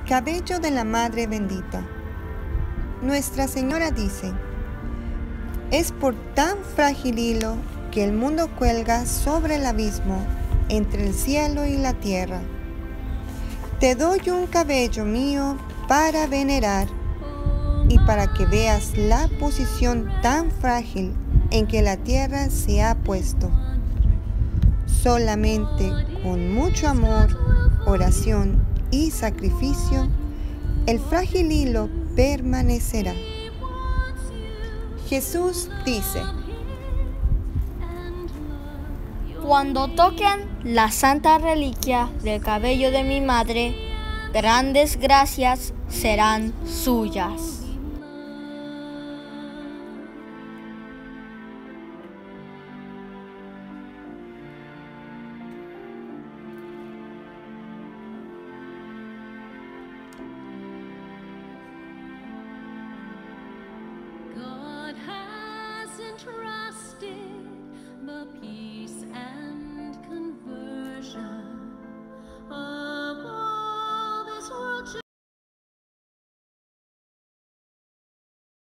Cabello de la Madre Bendita. Nuestra Señora dice: es por tan frágil hilo que el mundo cuelga sobre el abismo entre el cielo y la tierra. Te doy un cabello mío para venerar y para que veas la posición tan frágil en que la tierra se ha puesto. Solamente con mucho amor, oración y sacrificio, el frágil hilo permanecerá. Jesús dice: cuando toquen la santa reliquia del cabello de mi madre, grandes gracias serán suyas.